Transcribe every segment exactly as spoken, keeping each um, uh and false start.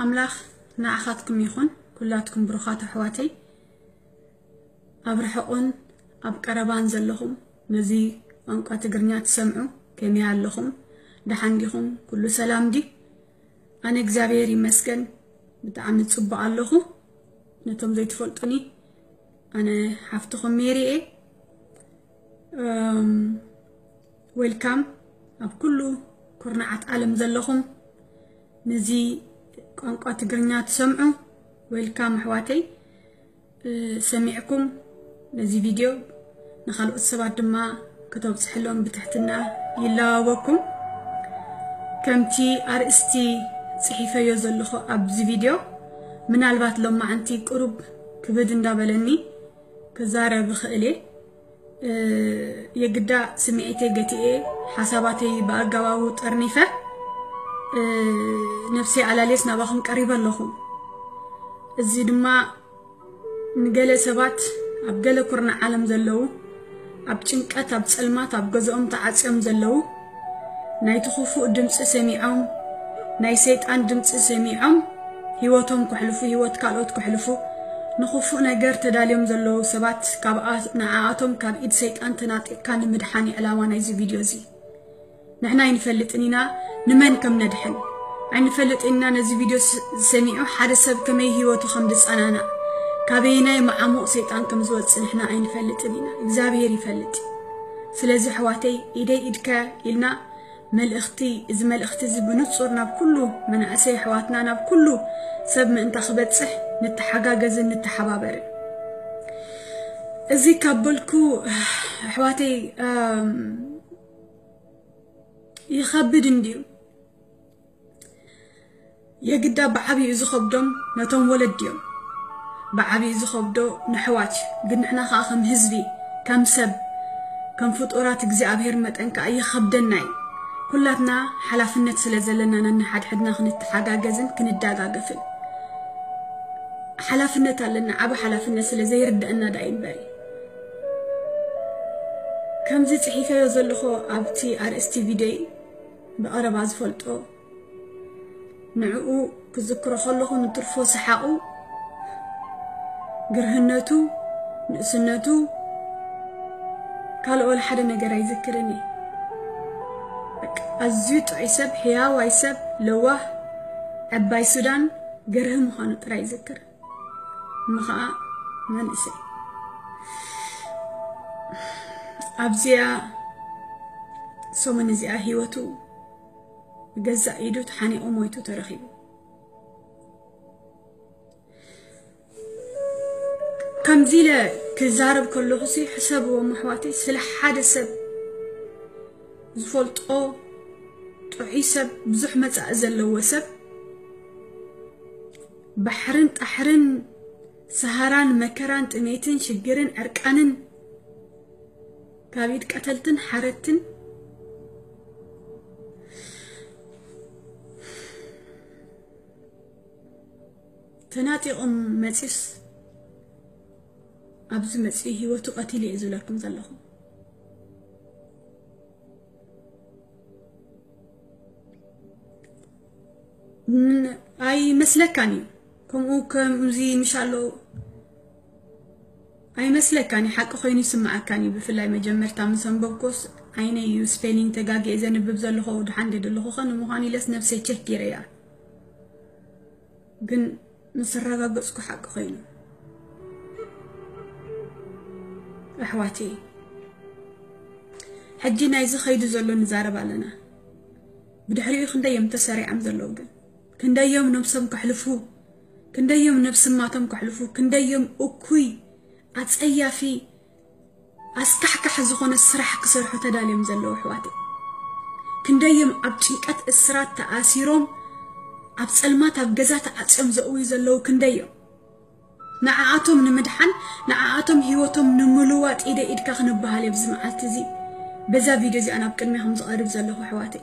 أملاخ نعخاتكم يخون كلاتكم بروخات حواتي أبرحقون أبقربان زلهم نزي أنقات قرنيات سمعوا كميا لهم دحنديهم كل سلام دي أنا إكزابير يمسكن بتعمل تصبع اللهم نتم زي تفلطني أنا حفتكم ميري إيه ويلكم أب كله كرنعات عالم زلهم نزي أنقات قرنيات سمعوا ويلكم حواتي سمعكم نزي فيديو نخلق السبات دما كتب سحلون بتحتنا يلاوكم كمتي أرستي صحيفة يزلخو أبزي فيديو من البات لما عنتي قرب كبدن دابلني كزارة بخيلي أه يقدا سمعتي قتي حساباتي بأقواو ترنيفة أه نفسي على ليس نباهم قريبا لهم الزيد ما نقل سبات أبقل كورنا عالم زلو أبتنكات أبتسلمات أبقزهم تعاتيهم زلو ناي تخوفو دمس سميعهم ناي سيطان دمس سميعهم هيوتهم كحلفو هيوت كالوت كحلفو نخوفو ناقر تداليهم زلو سبات كابقات نعااتهم كاب إيد سيطان تناطيق كان مدحاني علاوة نايزي فيديو زي نحنا ينفلت إننا نمان كم ندحن عين نفلت إننا نزي فيديو سميعو حادثة كمي هيوتو خمدس أنانا كابينا معمو سيطان كم زوات نحنا عين نفلت إننا إكزابير يفلت سلازي حواتي إيدي إيدكا إلنا ملأختي إذا ملأختي زي بنتصورنا بكله من أسي حواتنا بكله سب من تخبت صح نتحقاقز نتحبابر إذا كابلكو حواتي يخبد انديو يقدا بعبي إذا خبدهم نتم ولديهم بعبي إذا خبدو نحواتي قد نحنا خاخم هزبي كم سب كم فطورات إكزابير متأنك أي خبدناي كلاتنا حلافنت سلازلنا ننحد حدنا خنتحقاقزن كنداقاقفل حلافنت لنا عبا حلافنت سلازي يردأنا داين بري كم زي صحيفة يزلخو أبتي ار اس تي في دي بقرب عزفلتو نعقو كذكرو خلخو نطرفو سحاقو قرهنتو نقسنتو قالوا أول حدا نقرا يذكرني أزيت عيسب حياة وعيسب لوه عباي سودان قرهم خانو ترى يذكر مخا ما نسي أبزيا سومن زيا هيوتو جزا إيدو تحاني أمويتو ترخيبو كم زيلا كزارب كله خسي حسب ومحواتي سلح حدا سب زفولت أو تعيسب بزحمة أزل وسب بحرن أحرن سهران مكران تميتن شجرن أركانن كابيد قتلتن حرتن تناتي أم متيس أبز متي هيوتو قتيلي إذو لكم زلهم أي مسلكاني كم أو كم زي مشالو أي مسلكاني حق خويني سمعكاني بفلاي مجمر تام سنبوكوس عيني يو سبيلينج تجاجي إذا نببز اللي هو دحندي اللي هو خان مهاني لس نفسي تشكي ريا جن نسرقا قصكو حق خويني أحواتي حجينا إذا خيدو زلو نزارب علينا بدحريو خندا يوم تساري عم زلو جن كندا يوم نفسهم كحلفو كندا يوم نفس ما تم كحلفو كندا يوم أكوي أتأيا في أسكحك حزقون السرح كسرحو تداليم زلو حواتي كندا يوم أبتنكات إسرات تأسيروم أبسلمات أبجزات أتأم زقوي زلو كندا يوم نعاتهم نمدحن نعاتهم هيوتهم نملوات إيدا إيدكا خنبها لي بزمعات زي بزا فيديو زي أنا بكلميهم زقارب زلو حواتي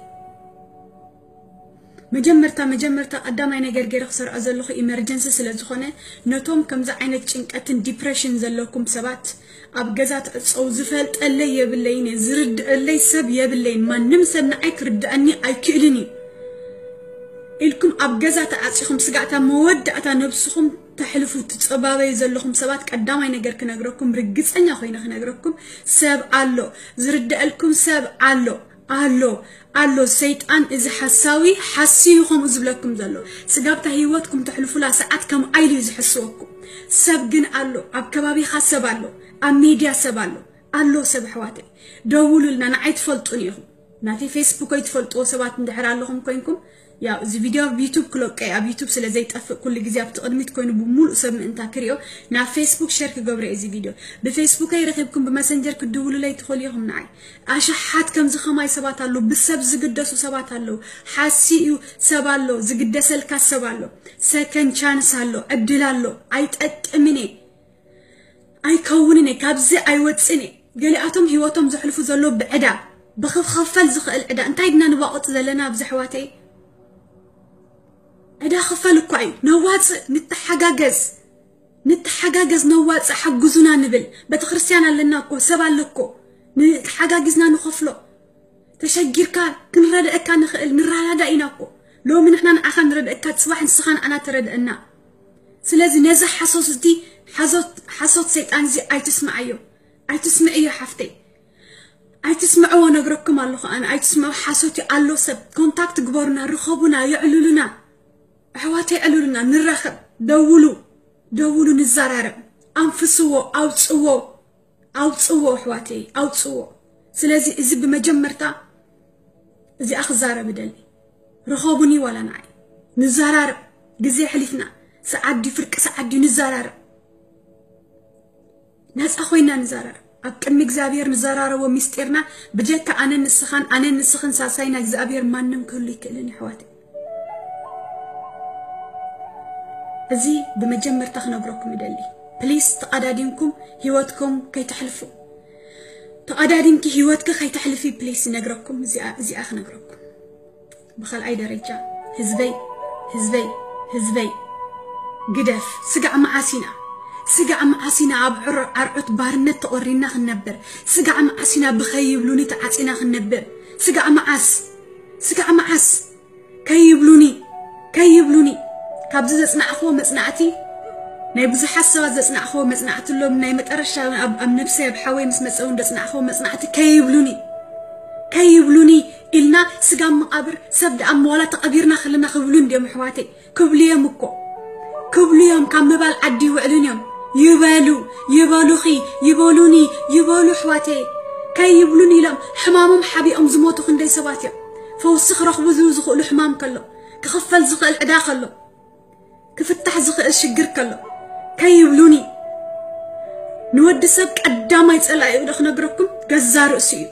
مجمرتا مجمرتا قدامي نجر غير خسر ازلخ ايمرجنسي سلازخونه نوتوم كمزا عينت چنقتن ديبريشن زلكم سبات اب غزات صو زفلط اللي يبلين زرد اللي سب يبلين ما نمسن ايكرد اني ايكلني إلكم أبجزة تعصيكم سجعت مودة نفسكم تحلفوا تتصبابي يزلكم سبات قدام ينجر كنجركم رجس أني أخوينا خنجركم سب علو زرد لكم سب علو علو علو سيطان إذا حساوي حسيهم زبلكم زلوا سجابت هيوتكم تحلفوا لا ساعات كم عيلي يحسوكم سب جن علو أبكبابي خسب علو أميديا سب علو علو سب حواتي دولوا لنا نعيد فلتونيهم ناتي فيسبوك يتفلتوا سبات ندحر علىهم كوينكم يا زي فيديو بيوتيوب كلوك أي بيوتيوب سلا زي تقفل كل جزء بتقدمي تكونوا بمول سب من تاكريو نا فيسبوك شارك جبر زي فيديو بفيسبوك يرخبكم بماسنجر كدولوا لي تخليهم نعي أشحات كم زخماي سبات علو بالسب زقدسوا سبات علو حاسيو سبالو زقدس الكاس سبالو سكن شانس علو أدلالو عيت أتأمني أي كونني كابزي أي واتسني قالي أتم هيوتم زحلفوا زلوا بعدا بخف خفل زخ العدا انت عندنا نبقط زلنا بزحواتي عدا خفل كوي نواص نتحجاجز نتحجاجز نواص حجزنا نبل بتخرسيان لنا كو سبع لكو نتحجاجزنا نخفلو تشجيرك كنرد كان نراد ايناكو لو من احنا اخا نرد اكا صباح نسخان انا تردنا سلازي نزح حصوصتي حصوت حصوت سيطان زي اي تسمعيو اي تسمعيو حفتي أي تسمعوا ونقرأكم الله أنا أي تسمعوا حاسوتي الله سب كونتاكت جبرنا رخبنا يعللنا حواتي يعللنا نرخب دولو دولو نزرر أنفسوا أو تصوا أو تصوا حواتي أو تصوا سلازي إذا بمجمرتا إذا أخزارة بدلي رخبني ولا نعي نزرر جزي حلفنا سعدي فرق سعدي نزرر ناس أخوينا نزرر أكم إجزابير نزارة ومستيرنا بجيك أنا نسخن أنا نسخن ساسين إجزابير ما نمكن كلني حواتي أزي بمجمر تخنا بروكم يدلي بليز تقدادينكم هيوتكم كي تحلفوا تقدادينك هيوتك كي تحلفي بليز نقرأكم زي زي أخ نقرأكم بخل أي درجة هزبي هزبي هزبي قدف سقع معاسينا سجع معاسينا عبر عرعت بارنت تقرينا خنبر سجع معاسينا بخيبلوني تعاسينا خنبر سجع معاس سجع معاس كيبلوني كيبلوني كابز زصنع أخو مصنعتي ناي بزح حسوا زصنع أخو مصنعت لهم ناي متقرشا أب أم نفسي بحوي مس مسؤون زصنع أخو مصنعتي كيبلوني كيبلوني إلنا سجع مقابر سبد أم ولا تقبيرنا خلنا خبلون ديم حواتي كبلي مكو كبلي كم مبال عدي وعلن يوم يبالو يبالو خي يبالوني يبالو حواتي كي يبلوني لهم حمامهم حبي أم زموتو خندي سباتيا فوسخ رخبو ذو زخو الحمام كله كخفل زخ العدا خلو كفتح زخ الشجر كله كي يبلوني نود سبك قدام يتسأل يودخ نقرأكم جزار رأسي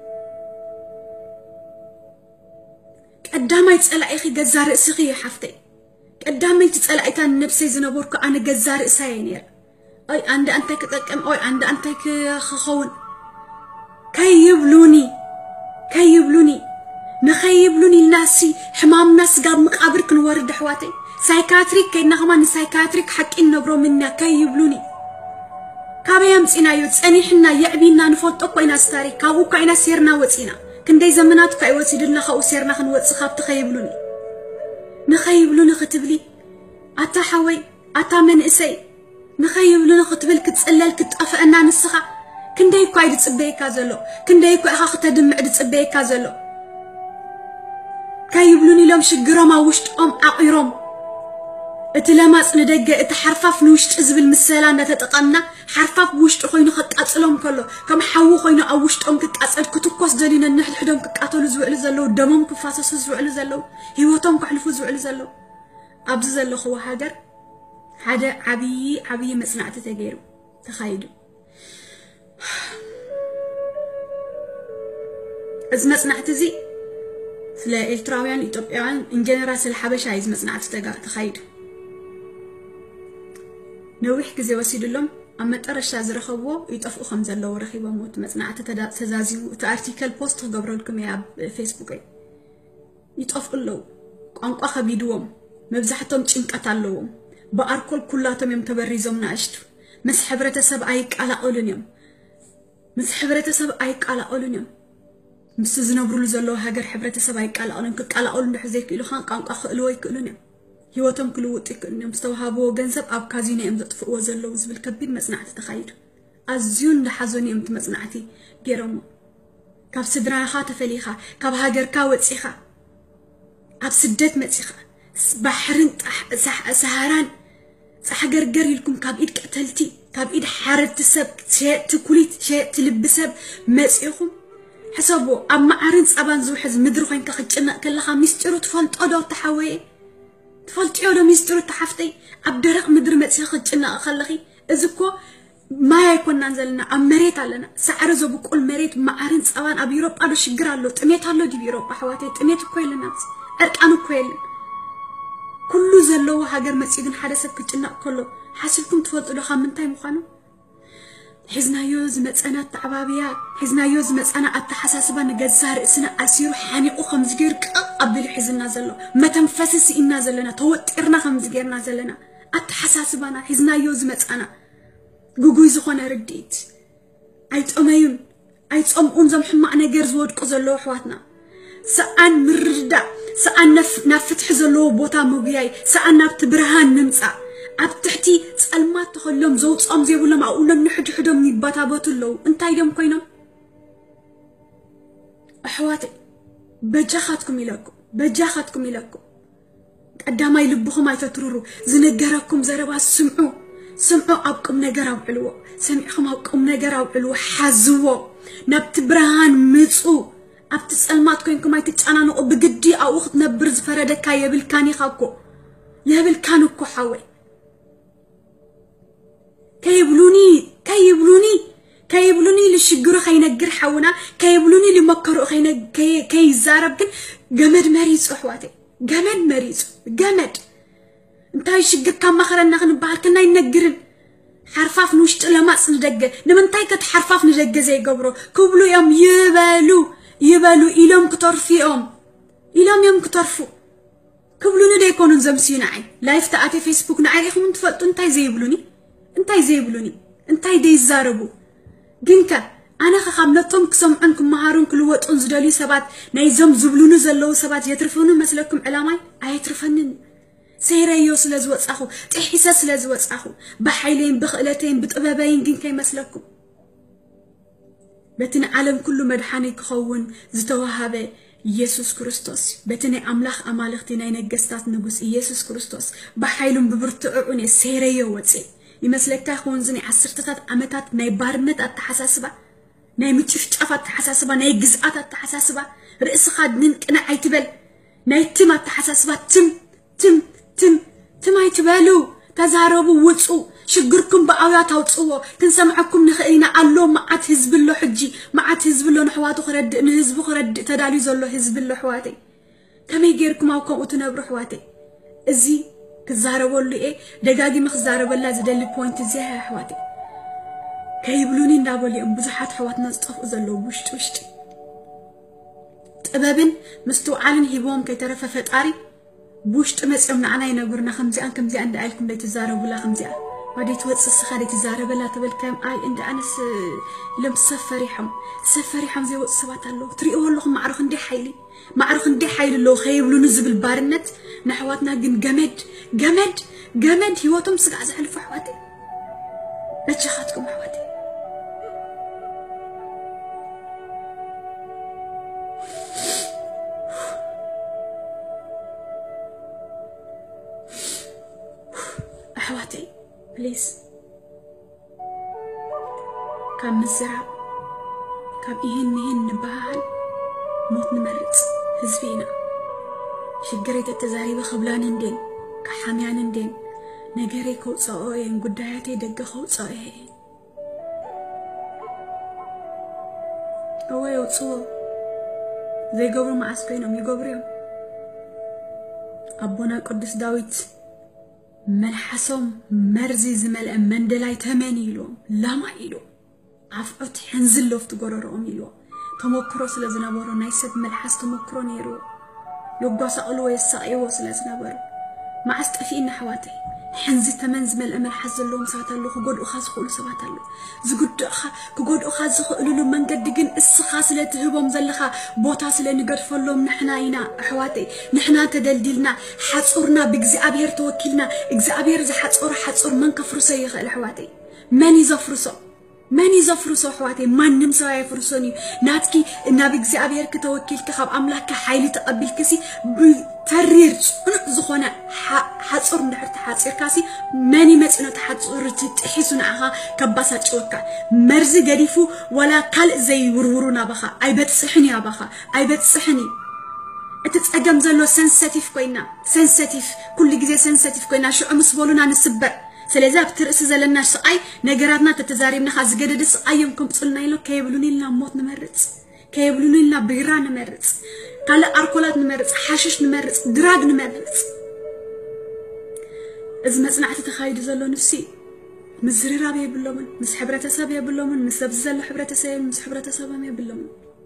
قدام يتسأل أخي جزار رأسي يا حفتي قدام يتسأل أيتان نفسي زنبوركو أنا جزار إساينير أي عند أنت كتكم أي عند أنت كخون كي يبلوني كي يبلوني نخيبلوني الناسي حمام ناس قاب مقابر كنورد حواتي سايكاتريك كي نغمان سايكاتريك حق إنبرو منا كي يبلوني كابا يمسينا يوتساني حنا يعبينا نفوتوك وينا ستاري كابو كاينا سيرنا وطينا كندي زمنات كاي وسيدنا خاو سيرنا خنوات سخاب تخيبلوني نخيبلوني ختبلي أتا حوي أتا من إسي نخيبلوني ختبل كتسألل كتقفأنا نسخة كندي كاي دتصبي كازلو كندي كاي أخا ختدمع دتصبي كازلو كيبلوني لهم شجرهم وشت أم عقيرهم اتلامس ندق اتحرفاف نوشت ازبل مسالان تتقنا حرفاف وشت خوينو خقاصلهم كله كم حو خوينو او وشت ام كقاصل كتكوس دلينا نحل حدهم كقاتلو زوعل زلو دمهم كفاسس زوعل زلو هيوتهم كحلفو زوعل زلو ابز زلو خو هاجر حدا عبي عبي مصنعت تغيرو تخايدو از مصنعت زي سلا إلتراويان إثيوبيان إن جنرال سلا حبشة عايز مصنعت تجا تخيل نوح كذا وسيد لهم أما ترى الشاذ رخبوا يتفقوا خمسة لو رخيبة موت مصنعت تدا تزازي تأرتيكل بوست قبل لكم يا فيسبوك يتفقوا له أنقوا خبيدوهم مبزحتهم تنقتلوهم بأركل كلاتهم يوم تبرزهم ناشتو مس حبرة سب أيك على أولنيوم مس حبرة سب أيك على أولنيوم مس زنبرلو زلو هاجر حبرة سبعي قال أنا كقال أقول نحزيك إلو خان قام قخلوي كلنا هوتهم كلو وتكلنا مستوهابو جنزب أب كازيني أم تطفئ وزلو زبل كبير مصنعت تخير أزيون لحزوني أم تمصنعتي جيرمو كاب سدرا خات فليخا كاب هاجر كاوتسيخا أب سدت متسيخا بحرن سح سهران سحجر جري لكم كاب إيد قتلتي كاب إيد حارب تسب شيء تكليت شيء تلبسب مسيخم حسابو أما عرنس أبان زو حز مدرو خين كخجنا كلها ميسترو تفلت أدو تحوي تفلت أدو ميسترو تحفتي أبدرق مدر مسيخ خجنا خلخي إذكو ما يكون ننزلنا أم مريت علينا سعر زو بقول مريت ما عرنس أبان أبي روب أدو شجرالو تميت هالو دي بيروب بحواتي تميت كويل الناس أركانو كويل كله زلوا هاجر مسجدن حدثت كجنا كله حاسبكم تفلت أدو خامنتاي مخانو حزنا يوز متأنا تعبابيا حزنا يوز متأنا التحساسبا نجزار اسنا أسيرو حاني أو خمس جير قبل حزنا زلوا ما تنفسس إنا زلنا توترنا خمس جيرنا زلنا التحساسبنا حزنا يوز متأنا جوجو يزخون رديت أيت أميون أيت أم أنزم حما أنا جرز ود قزلوا حواتنا سأن مردا سأن نف نفتح زلوا بوتا مبياي سأن نبت برهان نمسا أبتحتي سألمات تخلهم زوج أم زي ولا معقولة نحد حدهم نباتا بطلوا أنت أيدهم كوينهم أحواتي بجاختكم إلىكم بجاختكم إلىكم قدام يلبخم ما يتطرروا زنجركم زربا سمعوا سمعوا أبكم نجروا علو سمعكم أبكم نجروا علو حزوا نبت برهان متسو أبت سألمات كوينكم ما يتجانانو بجدي أو أخت نبرز فردك يبل كاني خاكو يبل كانوا كحوي كيبلوني كيبلوني كيبلوني للشجرة خينا جر حونا كيبلوني لمكروا خينا كي كي زارب كن جمد مريض أحواتي جمد مريض جمد انتاي شجر كم مخرنا خن بعركنا ينجرن حرفاف نوشت لما صندق نمنتاي كت حرفاف نجج زي قبره كبلو يوم يبالو يبالو إلهم كترفيهم إلهم يوم كترفو كبلوني ده يكونون زمسيناعي لايف تأتي فيسبوك نعي إخو من تفلتو انتاي زي يبلوني انتاي زي يبلوني انتاي دي يزاربو جنكا أنا خامنتهم كسم عنكم مهارون كل وقت أنزلوا سبات نايزهم زبلونو زلوا سبات يترفونو مثلكم علامي أيترفنن سيريو سلازوات أخو تحساس سلازوات أخو بحيلين بخلتين بطبابين جنكا يمثلكم بتن عالم كله مدحاني كخون زتوهابه يسوع كريستوس بتني أملاخ أمالختي ناينا جستات نجوس يسوع كريستوس بحيلهم ببرتعوني سيريو وتسي يمثلك كخون زني عسرتات أمتات ناي بارنت التحساسبة ناي متشفت التحساسبة ناي جزءات التحساسبة رئيس خادن كنا عيتبل ناي تم التحساسبة تم تم تم تم عيتبلو تزاربوا وتصو شجركم بقايات وتصو كنسمعكم نخينا علو معات حزب الله حجي معات حزب الله نحواتو خرد نحزب خرد تدالي زلو حزب الله حواتي كم يجيركم أو كم أتنبرو حواتي إزي كزاربوا اللي إيه دقاقي مخزاربوا الله زدلي بوينت زي حواتي كيبلوني ندابولي أم بزحات حواتنا زطفو زلو بوشت وشت تقبابن مستوعالن هيبوهم كي ترفى فتاري بوشت مسئمنا عنا ينقرنا خمزيان كم زي عند عيلكم لي تزاربوا لا خمزيان ودي توصل سخاري تزارب لا تبل كم آي عند أنس لم سفري حم سفري حم زي وقت سبعة الله تريقوا لهم معرخ ندي حيلي معرخ ندي حيلي اللي خيبلو نزب البارنت نحواتنا جن جمد جمد جمد هوتهم سقع زعل فحواتي لا تشخاتكم حواتي حواتي بليز كم الزرع كم إهن إهن نبهان موت نمرت حزبينا شجرة التزاريب خبلان ندين كحاميان ندين نجري كوت صاين قداياتي دق خوت صاين أوه يوصو زي قبر ما أسكينهم يقبرهم أبونا قدس داويت ملحسهم مرزي زمل مندلاي تماني لهم لا ما إلو عفقت حنزل لفت قررهم إلو تمكرو سلازنا برو نايسب ملحس تمكرو نيرو يبقى سألو يساقيو سلازنا برو ما عستفينا حواتي حنزي تمنز مل أمل حزل لهم ساعات اللو كجود أخاز خول سبات اللو زجود أخا كجود أخاز خلوا له من قد جن السخاس اللي تهبهم زلخا بوتاس اللي نقدر فلهم نحنا هنا حواتي نحنا تدلدلنا حصورنا بجزابير توكلنا جزابير زي حصور حصور من كفر سيخ الحواتي من يزفرسو من يزفرسو حواتي من نمسوا يفرسوني ناتكي النبي جزابير كتوكل كخاب أملاك حيلي تقبل كسي ترير زخونا حصور نحرت حصير كاسي ماني مسئنو تحصور تحسون عها كباسات شوكا مرزي قريفو ولا قال زي ورورنا بخا أي بتصحني أبخا أي بتصحني اتتأقم زلو سنساتيف كوينا سنساتيف كل جزي سنساتيف كوينا شو عمسبولونا نسبر سلازا بترأس زلنا سقاي نقراتنا تتزاريبنا خاز قدد سقاي يمكن تصلنا يلو كيبلوني لنا موت نمرت كيبلوني لنا بيرا نمرت قال أركولات نمرت حاشش نمرت دراج نمرت إذا ما صنعت تخايد زلو نفسي مزريرا بيه باللومن مس حبرة سابية باللومن مس بزلو حبرة سابية مس حبرة سابية باللومن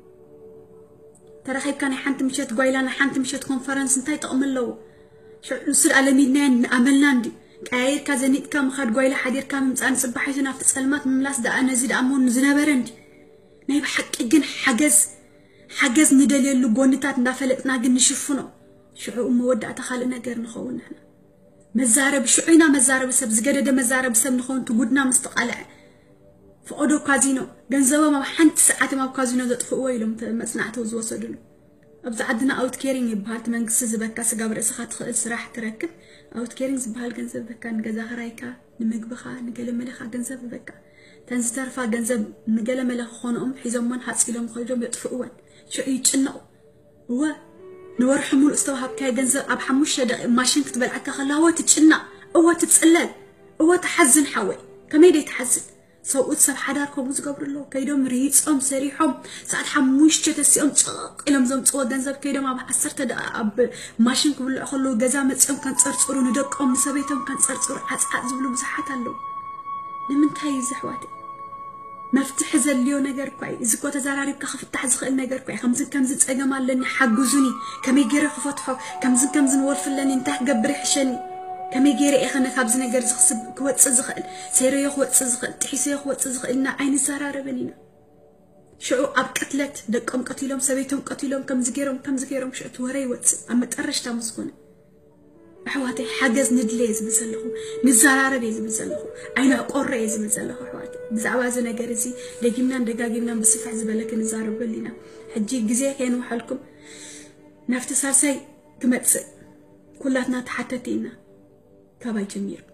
ترى خيب كان حنت مشيت قايلانا حنت مشيت كونفرنس انتي تقمل لو شو نصير على ميدنان عملنا عندي كاير كازنيت كام خد قايله حدير كام مصان صباحيتنا في سلمات ملاس دا انا زيد امون زنبرند ناي بحق جن حجز حجز ندليلو غونيتاتندافلقنا جن نشوفنو شعو مودع تخال نجر نخون احنا مزارب شعينا مزارب سب زقدده مزارب سب نخون تغدنا مستقلع فأودو كازينو جنزوا ما حنت ساعات ما بكازينو زطفوا ويلهم مصنعته زوسدلو ابز عندنا اوت كيرينج يبهال تمنكس زبكا سغبر اسخات خل سراح تركب اوت كيرينج زبهال جنزب بكا نغزا خرايكا نمغبخا نغلملخا جنزب بكا تنزترفا جنزب نغلملخ خونهم حيزمن حصيلهم خلجم يطفؤون شو يچنقوا هو نورحمو الاستوهاب كاي جنزب اب حموش دقيق ماشين تبلعك خلاوه تچنا او تتصلل او تحزن حوي كميدي تحزن سوء سب حداركم زقبر الله كيدهم ريتس أم سريحهم ساعات حموش جتسي أم تق إلهم زم تقول جنزب كيدهم أب عسرت دا أب ماشين كبل خلوا جزامة أم كان صار صورو ندق أم سبيتهم كان صار صور عز عز بلو مسحات الله لمن تاي زحواتي مفتح زليو نجار كوي إذا كنت زراري بكخف تحزق النجار كوي خمسين كمزن أجمع لني حجزوني كم يجري خفتحه كمزن كمزن ورف لني انتح جبري حشني كم يجري إخنا خبز نجار زخصب كوت صزخل سير يخوت صزخل تحس يخوت صزخل إن عيني سرارة بنينا شو أب قتلت دق أم قتيلهم سبيتهم قتيلهم كم زجيرهم كم زجيرهم شو توري وتس أما تقرش تامسكون حواتي حجز ندليز بزلهم نزارة بيز بزلهم عينا قريز بزلهم حواتي بزعوا زنا جرزي لجينا ندقاقينا بصفح زبالك نزارة بلينا حجي جزيه كانوا حالكم نفت صار سي كمتس كلاتنا تحتتينا كاباي جمير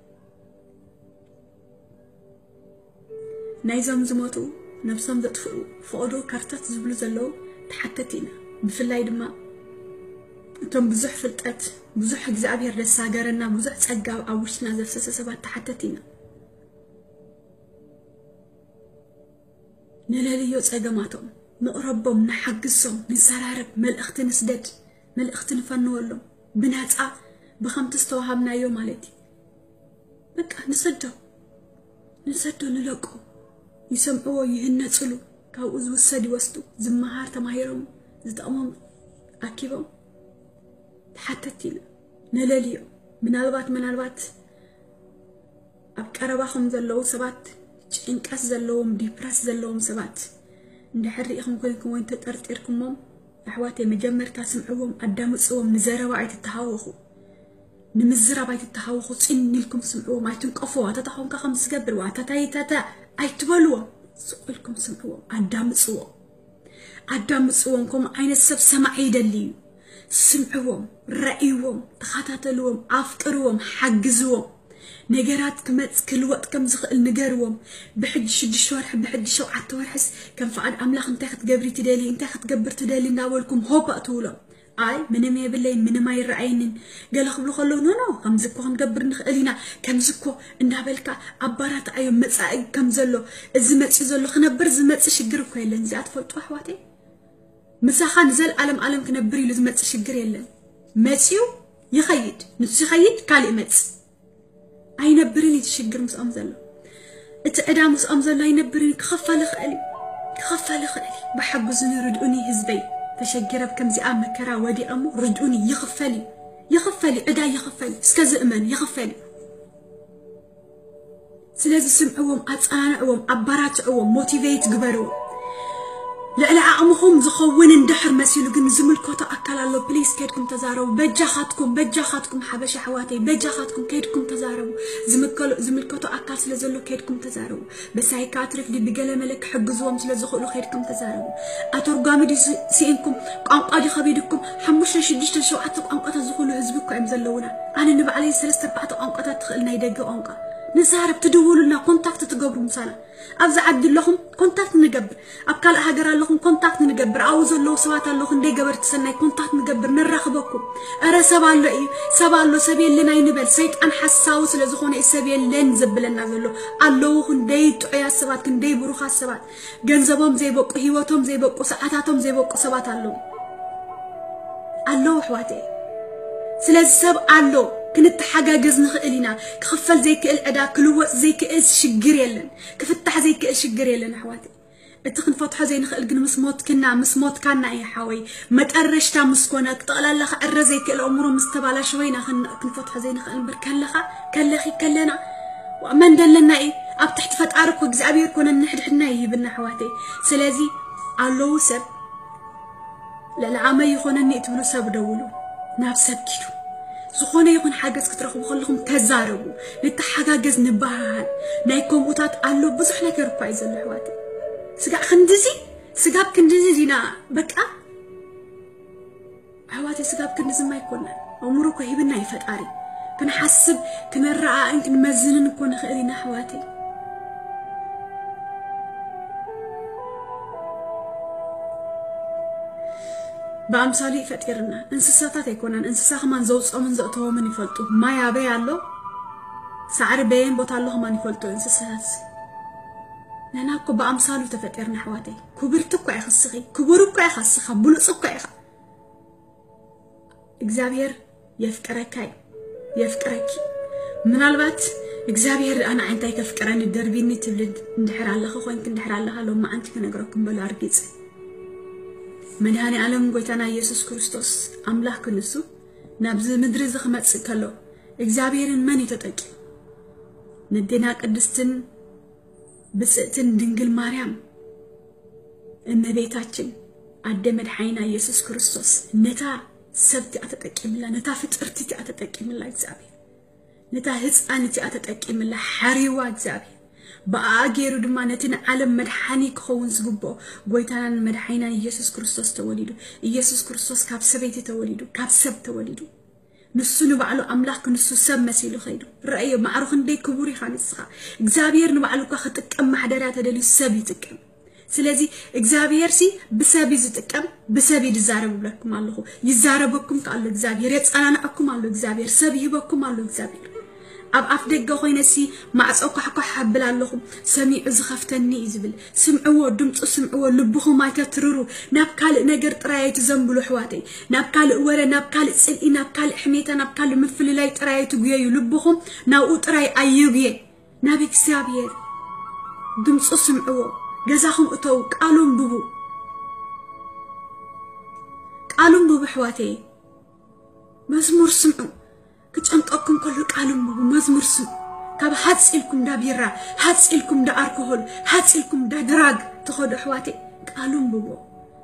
نايزم زموتو نفسهم دطفؤوا فقدو كارتات زبلو زلو تحتتينا بفلاي دما انتم بزح فلطات بزح እግዚአብሔር ደሳገረና بزح ጸጋ አውሽና ዘፍሰሰ ሰባት ተሐተቲና ነለልዮ ጸገማቶም ንቅረቦም ንሐግሶም ንሰራረብ መልእኽት ንስደድ መልእኽት ንፈንወሎም ብናጻ بخمت استوهمنا يوم مالتي بقى نسدو نسدو نلقو يسمعوا يهنصلو كاو از وسدي وستو زمهار تماهيرهم زتقمم اكيبهم تحتتينا نلليو منالبات منالبات ابقرباهم زلو سبات ጭንቀት ዘለዎም ዲፕረስ ዘለዎም سبات እንደحريقكم كلكم وين تطرطركمم احواتي مجمرتا سمعوهم ادامصوم نزروا ايتتحاوخو نمزرا بايت التحوخو صنيلكم سمعوا ما تنقفوا تتحون كخمس قبر واتتايتتا ايتبلوا سؤالكم سمعوا ادامصوا ادامصوكم عين السب سمع يدليو سمعوهم رايوهم تخاتاتلوهم افقروهم حجزوهم نجرات كمت كل وقت كم زخل نجروهم بحد شد شوارح بحد شو عتورحس كم فعل املاخ انت خدجبري تدالي انت خدجبر تدالي ناولكم هوبا طولهم اي من ما يبلي من ما يرعينن قال خبلو خلو نو نو كم زكو هنقبر نخلينا كم زكو اندابلكا عبارات ايو مصاي كم زلو از مصي زلو خنبر ز مصي شجر كو يلن زي اتفلطو احواتي مسخان زل عالم عالم كنبر يلو ز مصي شجر يلن مصيو يخيد نفسي يخيد كالي مص اي نبرني تشجر مس ام زلو اتعدا مس ام زلو اي نبرني كخفل خالي كخفل خالي بحجزني ردوني حزبي تشجر بكم زي مكرا ودي امو ردوني يخفلي يخفلي عدا يخفلي اسكز امن يخفلي سلازي سمعوهم اصانعوهم ابراتعوهم موتيفيت غبروا لا لا عمهم زخون اندحر مسيلو كن زملكوتو اكلالو بليز كيدكم تزاربوا بجاخاتكم بجاخاتكم حبش حواتي بجاخاتكم كيدكم تزاربوا زمكلو زملكوتو اكل سلازلو كيدكم تزاربوا بسايكاتريك دي بقله ملك حجزوهم سلازخلو خيدكم تزاربوا اترغامي دي سينكم قنقا دي خبيدكم حمش شدشت شوعتكم قنقا تزخلو حزبكم ام زلونا انا نبع علي ثلاثه اربعه قنقا تخلنا يدغ قنقا نسارب تدولنا كونتاكت تقبروا مسانا ابز عد لهم كونتاكت نقبر ابكال هاجر لهم كونتاكت نقبر عاوز الله سوات لهم دي قبر تسناي كونتاكت نقبر نرخبكم ارا سبالو اي سبالو سبيل لنا ينبل سيطان حساو سلازخونه السبيل لن زبلنا زلو الله دي طيا سبات كندي بروخ سبات ገንዘቦም ዘይበቁ ህይወቶም ዘይበቁ ሰዓታቶም ዘይበቁ ሰባት አለው አለው ህዋቴ ስለዚህ ሰብ አለው كنتحاجز نخيلنا كخفل زي كل أدا كلوة زي كل شجر يلن كفتح زي كل شجر يلن حواتي اتخن فتحة زي نخيل جن مسموت كنا مسموت كنا أي حوي ما تقرشتا مسكونك تقلا لخ أرز زي كل أمور مستبالة شوينا خن كن فتحة زي نخيل بركان لخ كلخي كلنا ومن دلنا إيه أب تحت فتعرف وجزابير كنا نحد حنا يبنا حواتي سلازي علو سب للعامة يخون نيتبلو سب دولو نفس كيلو زخونه يكون حاجز كترخبو خلكم تزاربوا نتحاجز نبهال نايكم وطات قالو بزح ነገር እኮ አይዘለ ህዋቴ ስጋ ክንድዚ ስጋብ ክንድዚ ዲና በቃ ህዋቴ ስጋብ ክንድዚ ማይኮና አምሮ እኮ ሂብና ይፈጣሪ كنحسب كنرአ እንትን መዝንን እኮ ንኽእሊና ህዋቴ بأمثالي فتيرنا انسساتات يكونن انسسا خمان زوصو من زقتو من يفلطو ما يابي يالو سعر بين بوتالو خمان يفلطو انسسات ناناكو بأمثالو تفتيرنا حواتي كبرتكو يخسخي كبركو يخسخا بلصكو يخ እግዚአብሔር يفكركاي يفكركي من البات እግዚአብሔር انا عندي كفكرني دربيني تبلد ندحر الله خوينك ندحر الله لو ما انت كنغركم بلا ارجيص مدهاني عالم قويتانا يسوس كريستوس أملاح كنسو نابز مدري زخمت سكالو إجزابيرن ماني تتاكي ندينا قدستن بسقتن دنجل مريم النبيتاتشن عدى مدحينا يسوس كريستوس نتا سبتي أتتاكي ملا نتا فترتي أتتاكي ملا إجزابير نتا هزقانتي أتتاكي ملا حريوا إجزابير بأجيرو دمانتنا عالم مدحاني كخون زغبو قويتانا مدحينا يسوس كريستوس توليدو يسوس كريستوس كاب سبيتي توليدو كاب سب توليدو نسو نبعلو أملاك نسو سب مسيلو خيدو رأيو معروخ ندي كبوري خانسخا اكزابير نبعلو كختكم محدرات دليل سبي تكم سلازي اكزابير سي بسبي زتكم بسبي دزارب لكم الله يزاربكم قال اكزابير يتصنعنكم الله اكزابير سبي بكم الله اكزابير أب أفدق خوينسي مع أسأوك حكو حبل اللهم سميع زخفتني إزبل سمعوا دمت سمعوا لبخو ما يتترروا نابكال نقر ترايت زنبلو حواتي نابكال أولا نابكال سلئي نابكال حميتا نابكال مفل لاي ترايت قيايو لبخو ناو تراي أيوغي نابك سابير دمت سمعوا جزاهم أتو قالون ببو قالون ببو حواتي مزمور سمعوا كتشنقكم كل قالم مزمور سم كاب حاتسلكم دا بيرا حاتسلكم دا الكحول حاتسلكم دا دراج تخد حواتي قالم ببو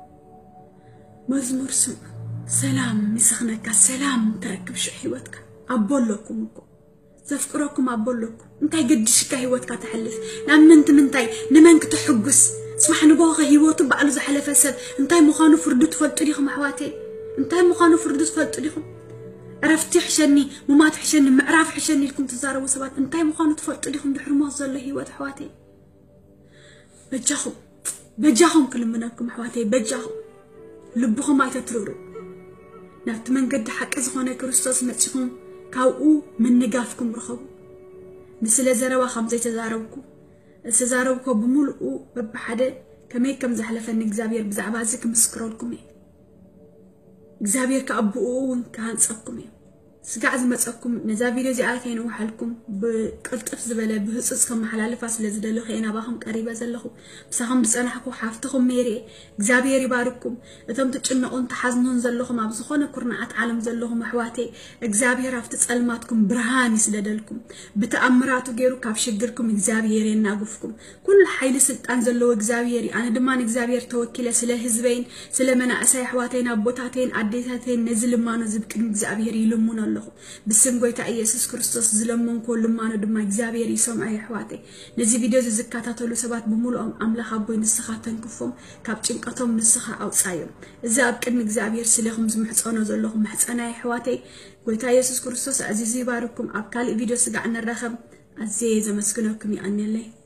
مزمور سم سلام مسخنك سلام تركب شو حيوتك ابولكم كو زفكركم ابولكم انتي قدش كهيوتك تحلف لمن انت منتي نمنك تحجس اسمح نبوغ هيوت بعلو زحلف سب انتي مخانو فردت فلط ليكم حواتي انتي مخانو فردت فلط ليكم عرفتي حشني وما تحشني معرف حشني لكم تزاروا سبات انتي مخانو تفلطوا ليكم دحرموا زله هيوت حواتي بجاهم بجاهم كل منكم حواتي بجاهم لبخم ما يتتروروا نفت من قد حق زخونه كريستوس متشكم كاو من نقافكم رخبوا نسل زروا خمسة تزاروكم تزاروكم بملؤ ببحده كمي كم زحلفن اكزابير بزعبا زك مسكرولكم ايه اكزابير كأبوون كان صبكم ايه سقع زمتصكم نزا فيديو زياتين وحالكم بقلطف زبله بهصص كم حلالفا سلازدلو خينا باخم قريبه زلخو بسخم بصنحكو حافتكم ميري እግዚአብሔር ይባርኩም እቶም ተጨነቁን ተሐዝኑን ዘለኹም ኣብ ዝኾነ ኩርናዓት ዓለም ዘለኹም ኣሕዋቴ እግዚአብሔር ኣብቲ ጸልማትኩም ብርሃን ይስደደልኩም ብተኣምራቱ ገይሩ ካብ ሽግርኩም እግዚአብሔር የናግፍኩም ኩሉ ኃይል ስልጣን ዘለዎ እግዚአብሔር ኣነ ድማን እግዚአብሔር ተወኪለ ስለ ህዝበይን ስለ መናእሰይ ኣሕዋቴና ቦታቴን ኣዴታቴን ነዝልማኖ ዝብቅን እግዚአብሔር ይልሙን ኣለኹ ብስም ጎይታ ኢየሱስ ክርስቶስ ዝለመን ኮ ልማኖ ድማ እግዚአብሔር ይሰምዕ ኣሕዋቴ ነዚ ቪድዮ ዝዝካታተሉ ሰባት ብሙሉኦም ኣምላኽ ኣቦይ ንስኻተን ክፎም ካብ ጭንቀቶም ንስኻ ኣውጻዮም እዚ ኣብ ቅድሚ እግዚአብሔር ስለኹም ዝምሕጸኖ ዘለኹም ሕጸናይ ኣሕዋተይ ጎይታ ኢየሱስ ክርስቶስ ኣዚዝ ይባርኩም ኣብ ካልእ ቪድዮ ስጋዕ ንራኸብ ኣዘየ ዘመስግነኩም ይኣንየለይ